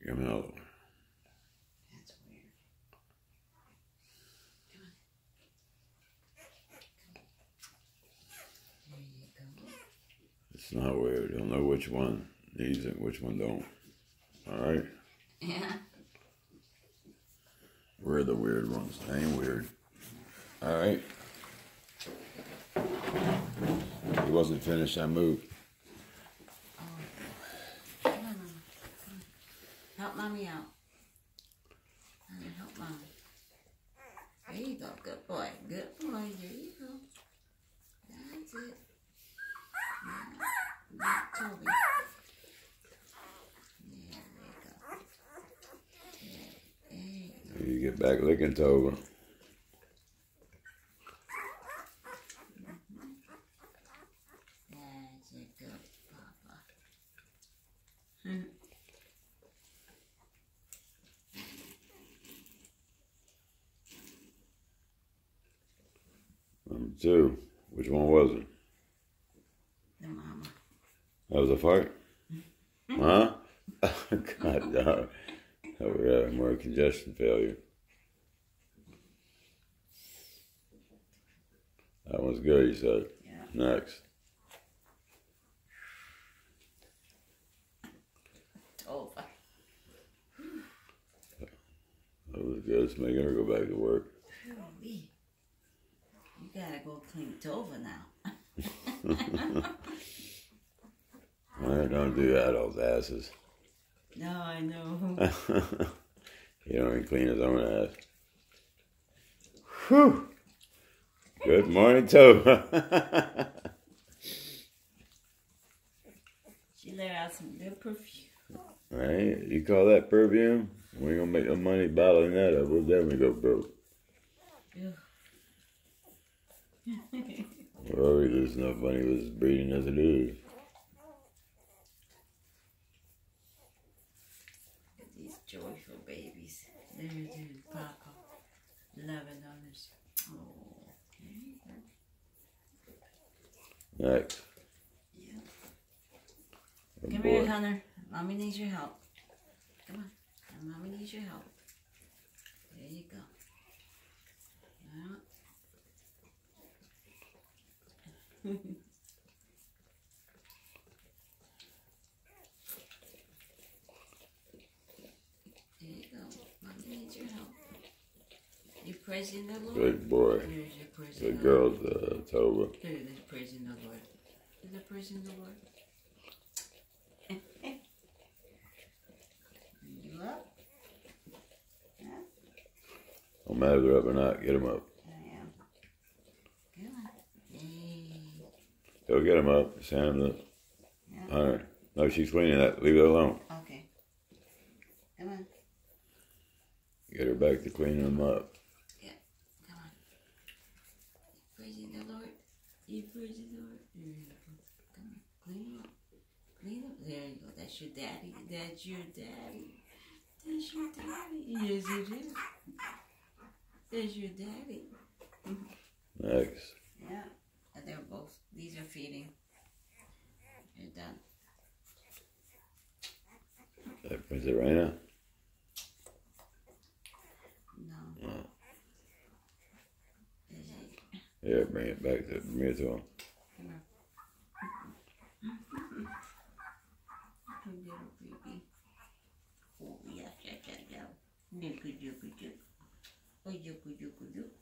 Come out. That's weird. Come on. There you go. It's not weird. You'll know which one needs it, which one don't. Alright? Yeah. We're the weird ones. I ain't weird. Alright? He wasn't finished. I moved. Oh. Come on, Mama. Come on. Help Mommy out. Help Mommy. There you go. Good boy. Good boy. There you go. That's it. Yeah. Toby. You get back licking Toba. That's a good Papa. Number 2. Which one was it? The mama. That was a fight? Huh? God, no. Oh, yeah, more congestion failure. That one's good, you said. Yeah. Next. Tova. That was good. It's making her go back to work. You gotta go clean Tova now. Don't do that, those asses. No, I know. He don't even clean his own ass. Whew. Good morning, Toba. She let out some good perfume. Right? You call that perfume? We ain't gonna make no money bottling that up. We'll definitely go broke. We're already losing enough money with this breeding as it is. These joyful babies. There's Papa. Loving others. Oh, okay. Next. Yeah. Oh, Come boy. here, Hunter. Mommy needs your help. Come on. Mommy needs your help. There you go. Yeah. There you go. Mommy needs your help. You praising the Lord? Good boy. There's your praising Good the girl, Lord. Toba. There's praising the Lord. Is it praising the Lord? You up? Yeah? Don't matter if they're up or not. Get them up. I am. Come on. Yay. Go get them up. Send them to... Yeah. Alright. No, she's cleaning that. Leave it alone. Okay. Come on. Get her back to cleaning them up. Yeah. Come on. You praising the Lord? You praising the Lord? There you go. Come on. Clean him up. Clean up. There you go. That's your daddy. That's your daddy. That's your daddy. Yes, it is. There's your daddy. Next. Yeah. And they're both. These are feeding. You're done. Is it right now? No. Yeah. Is it? Yeah, bring it back to me to him. Come on. Little baby. Oh, yeah, yeah, yeah, yeah. Look, look, look, look. Oh, look, look, look.